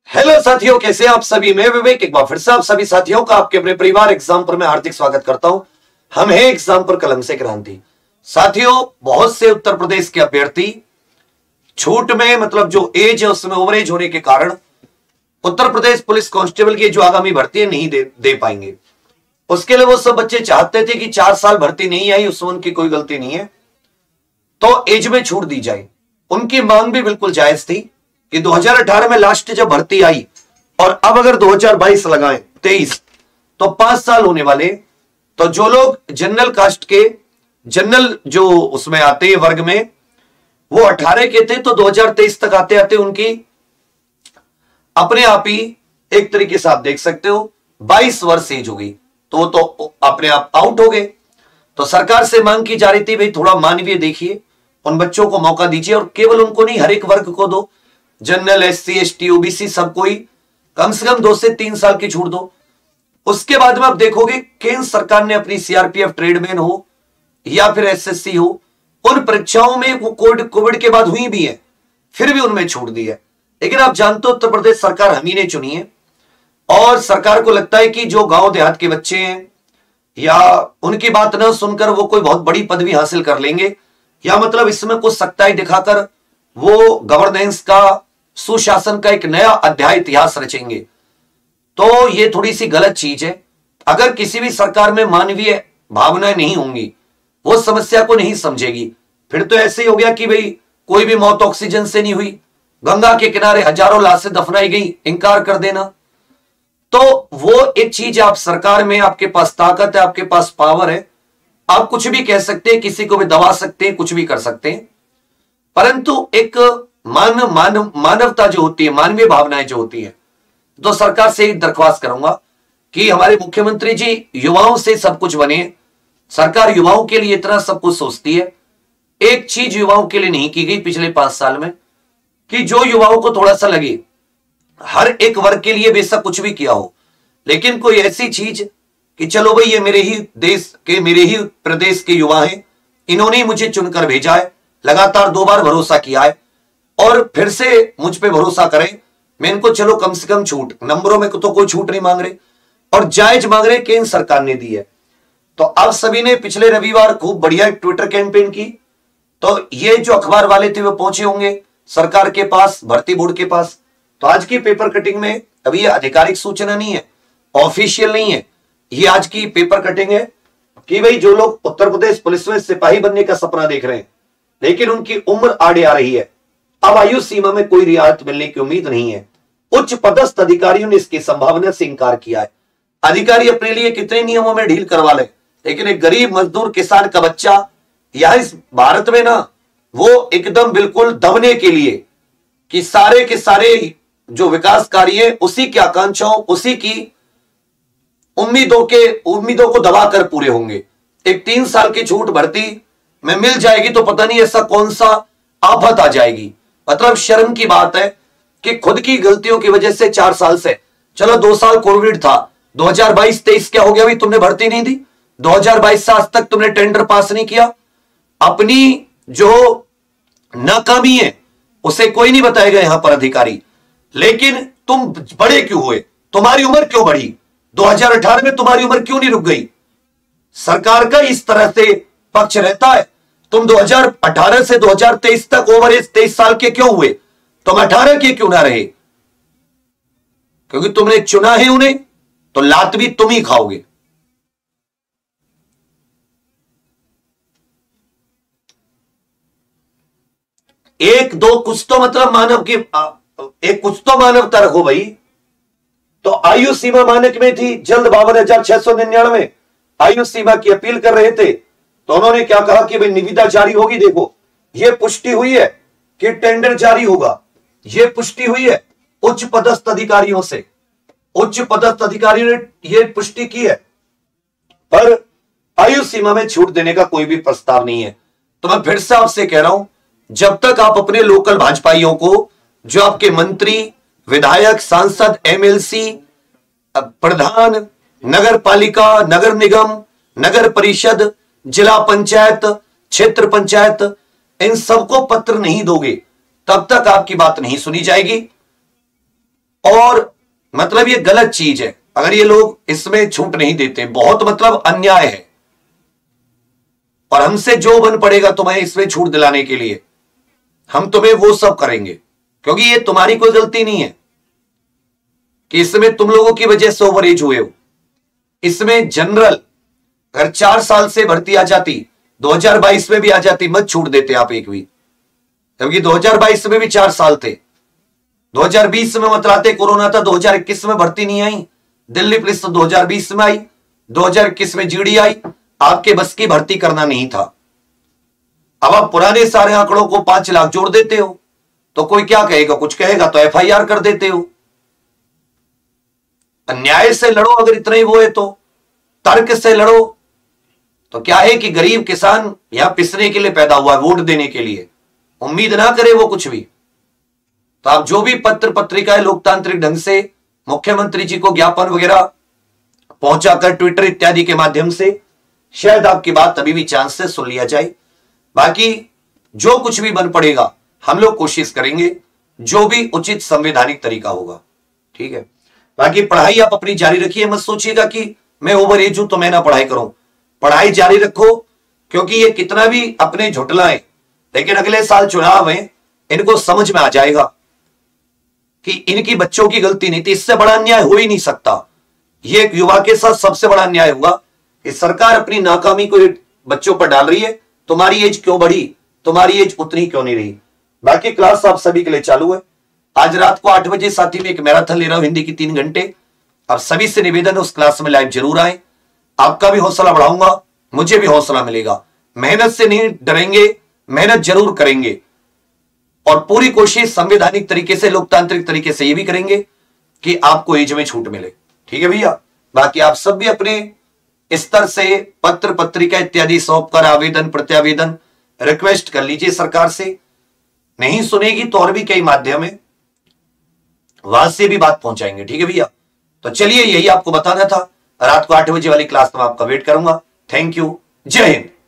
Hello साथियों, कैसे आप सभी। मैं विवेक एक बार फिर से आप सभी साथियों का आपके अपने परिवार एग्जाम्पल में हार्दिक स्वागत करता हूं। हम हैं एग्जाम्पल कलम से क्रांति। साथियों, बहुत से उत्तर प्रदेश के अभ्यर्थी छूट में मतलब जो एज है उसमें ओवरेज होने के कारण उत्तर प्रदेश पुलिस कांस्टेबल की जो आगामी भर्ती है नहीं दे पाएंगे। उसके लिए वो सब बच्चे चाहते थे कि 4 साल भर्ती नहीं आई, उसमें उनकी कोई गलती नहीं है, तो एज में छूट दी जाए। उनकी मांग भी बिल्कुल जायज थी कि 2018 में लास्ट जब भर्ती आई और अब अगर 2022 लगाएं 23 तो 5 साल होने वाले। तो जो लोग जनरल कास्ट के जनरल जो उसमें आते हैं वर्ग में वो 18 के थे, तो 2023 तक आते आते उनकी अपने आप ही एक तरीके से आप देख सकते हो 22 वर्ष एज हो गई, तो वो तो अपने आप आउट हो गए। तो सरकार से मांग की जा रही थी भाई थोड़ा मानवीय देखिए, उन बच्चों को मौका दीजिए और केवल उनको नहीं हर एक वर्ग को दो, जनरल एससी एसटी ओबीसी सबको ही कम से कम 2 से 3 साल की छूट दो। उसके बाद में आप देखोगे केंद्र सरकार ने अपनी सीआरपीएफ ट्रेडमैन हो या फिर एसएससी हो, उन परीक्षाओं में वो कोविड के बाद हुई भी है, फिर भी उनमें छूट दी है। लेकिन आप जानते हो उत्तर प्रदेश सरकार हम ही ने चुनी है और सरकार को लगता है कि जो गांव देहात के बच्चे हैं या उनकी बात न सुनकर वो कोई बहुत बड़ी पदवी हासिल कर लेंगे या मतलब इसमें कुछ सख्ताई दिखाकर वो गवर्नेंस का सुशासन का एक नया अध्याय इतिहास रचेंगे। तो ये थोड़ी सी गलत चीज है। अगर किसी भी सरकार में मानवीय भावनाएं नहीं होंगी, वो समस्या को नहीं समझेगी, फिर तो ऐसे ही हो गया कि भाई कोई भी मौत ऑक्सीजन से नहीं हुई, गंगा के किनारे हजारों लाशें दफनाई गई, इंकार कर देना। तो वो एक चीज, आप सरकार में आपके पास ताकत है, आपके पास पावर है, आप कुछ भी कह सकते हैं, किसी को भी दबा सकते हैं, कुछ भी कर सकते हैं, परंतु एक मानवता जो होती है, मानवीय भावनाएं जो होती है, तो सरकार से एक दरख्वास्त करूंगा कि हमारे मुख्यमंत्री जी युवाओं से सब कुछ बने। सरकार युवाओं के लिए इतना सब कुछ सोचती है, एक चीज युवाओं के लिए नहीं की गई पिछले 5 साल में कि जो युवाओं को थोड़ा सा लगे, हर एक वर्ग के लिए बेशक कुछ भी किया हो, लेकिन कोई ऐसी चीज कि चलो भाई ये मेरे ही देश के मेरे ही प्रदेश के युवा हैं, इन्होंने ही मुझे चुनकर भेजा है, लगातार 2 बार भरोसा किया है और फिर से मुझ पे भरोसा करें, मैं इनको चलो कम से कम छूट, नंबरों में तो कोई छूट नहीं मांग रहे और जायज मांग रहे, केंद्र सरकार ने दी है। तो आप सभी ने पिछले रविवार खूब बढ़िया एक ट्विटर कैंपेन की, तो ये जो अखबार वाले थे वो पहुंचे होंगे सरकार के पास, भर्ती बोर्ड के पास। तो आज की पेपर कटिंग में, अभी ये आधिकारिक सूचना नहीं है, ऑफिशियल नहीं है, ये आज की पेपर कटिंग है कि भाई जो लोग उत्तर प्रदेश पुलिस में सिपाही बनने का सपना देख रहे हैं लेकिन उनकी उम्र आड़े आ रही है, अब आयु सीमा में कोई रियायत मिलने की उम्मीद नहीं है। उच्च पदस्थ अधिकारियों ने इसकी संभावना से इंकार किया है। अधिकारी अपने लिए कितने नियमों में ढील करवा ले, लेकिन एक गरीब मजदूर किसान का बच्चा या इस भारत में ना, वो एकदम बिल्कुल दबने के लिए कि सारे के सारे जो विकास कार्य है उसी की आकांक्षाओं, उसी की उम्मीदों को दबाकर पूरे होंगे। एक 3 साल की छूट भर्ती में मिल जाएगी तो पता नहीं ऐसा कौन सा आफत आ जाएगी। मतलब शर्म की बात है कि खुद की गलतियों की वजह से 4 साल से, चलो 2 साल कोविड था, 2022-23 क्या हो गया भाई, तुमने भर्ती नहीं दी, 2022 से आज तक तुमने टेंडर पास नहीं किया। अपनी जो नाकामी है उसे कोई नहीं बताएगा यहां पर अधिकारी, लेकिन तुम बड़े क्यों हुए, तुम्हारी उम्र क्यों बढ़ी, 2018 में तुम्हारी उम्र क्यों नहीं रुक गई। सरकार का इस तरह से पक्ष रहता है, तुम 2018 से 2023 तक ओवर एज 23 साल के क्यों हुए, तुम 18 के क्यों ना रहे, क्योंकि तुमने चुना है उन्हें, तो लात भी तुम ही खाओगे। एक दो कुछ तो मतलब मानव की एक कुछ तो मानवता रखो भाई। तो आयु सीमा मानक में थी, जल्द 52,699 आयु सीमा की अपील कर रहे थे, तो उन्होंने क्या कहा कि भाई निविदा जारी होगी। देखो यह पुष्टि हुई है कि टेंडर जारी होगा, यह पुष्टि हुई है उच्च पदस्थ अधिकारियों से, उच्च पदस्थ अधिकारियों ने यह पुष्टि की है, पर आयु सीमा में छूट देने का कोई भी प्रस्ताव नहीं है। तो मैं फिर से आपसे कह रहा हूं, जब तक आप अपने लोकल भाजपाइयों को, जो आपके मंत्री, विधायक, सांसद, एमएलसी, प्रधान, नगर पालिका, नगर निगम, नगर परिषद, जिला पंचायत, क्षेत्र पंचायत, इन सबको पत्र नहीं दोगे तब तक आपकी बात नहीं सुनी जाएगी। और मतलब ये गलत चीज है अगर ये लोग इसमें छूट नहीं देते, बहुत मतलब अन्याय है। और हमसे जो बन पड़ेगा तुम्हें इसमें छूट दिलाने के लिए, हम तुम्हें वो सब करेंगे, क्योंकि ये तुम्हारी कोई गलती नहीं है कि इसमें तुम लोगों की वजह से ओवर एज हुए हो। इसमें जनरल अगर 4 साल से भर्ती आ जाती, 2022 में भी आ जाती, मत छूट देते आप एक भी, क्योंकि 2022 में भी 4 साल थे। 2020 में मत लाते, कोरोना था, 2021 में भर्ती नहीं आई। दिल्ली पुलिस तो 2020 में आई, 2021 में जीडी आई। आपके बस की भर्ती करना नहीं था। अब आप पुराने सारे आंकड़ों को 5 लाख जोड़ देते हो तो कोई क्या कहेगा? कुछ कहेगा तो एफआईआर कर देते हो। अन्याय से लड़ो अगर इतना ही वो है तो, तर्क से लड़ो। तो क्या है कि गरीब किसान यहां पिसने के लिए पैदा हुआ है, वोट देने के लिए। उम्मीद ना करे वो कुछ भी। तो आप जो भी पत्र पत्रिकाएं लोकतांत्रिक ढंग से मुख्यमंत्री जी को ज्ञापन वगैरह पहुंचाकर ट्विटर इत्यादि के माध्यम से, शायद आपकी बात अभी भी चांस से सुन लिया जाए। बाकी जो कुछ भी बन पड़ेगा हम लोग कोशिश करेंगे, जो भी उचित संवैधानिक तरीका होगा। ठीक है, बाकी पढ़ाई आप अपनी जारी रखिए। मत सोचिएगा कि मैं ओवर एज हूं तो मैं ना पढ़ाई करूं। पढ़ाई जारी रखो, क्योंकि ये कितना भी अपने झुटलाएं, लेकिन अगले साल चुनाव है, इनको समझ में आ जाएगा कि इनकी बच्चों की गलती नहीं थी। इससे बड़ा अन्याय हो ही नहीं सकता। ये एक युवा के साथ सबसे बड़ा अन्याय हुआ कि सरकार अपनी नाकामी को बच्चों पर डाल रही है। तुम्हारी एज क्यों बढ़ी, तुम्हारी एज उतनी क्यों नहीं रही। बाकी क्लास आप सभी के लिए चालू है। आज रात को 8 बजे साथी में एक मैराथन ले रहा हूं, हिंदी की 3 घंटे। आप सभी से निवेदन है उस क्लास में लाइव जरूर आए। आपका भी हौसला बढ़ाऊंगा, मुझे भी हौसला मिलेगा। मेहनत से नहीं डरेंगे, मेहनत जरूर करेंगे और पूरी कोशिश संवैधानिक तरीके से, लोकतांत्रिक तरीके से ये भी करेंगे कि आपको एज में छूट मिले। ठीक है भैया। बाकी आप सब भी अपने स्तर से पत्र पत्रिका इत्यादि सौंपकर आवेदन प्रत्यावेदन रिक्वेस्ट कर लीजिए सरकार से। नहीं सुनेगी तो और भी कई माध्यम है, वहां से भी बात पहुंचाएंगे। ठीक है भैया। तो चलिए, यही आपको बताना था। रात को 8 बजे वाली क्लास में आपका वेट करूंगा। Thank you. जय हिंद।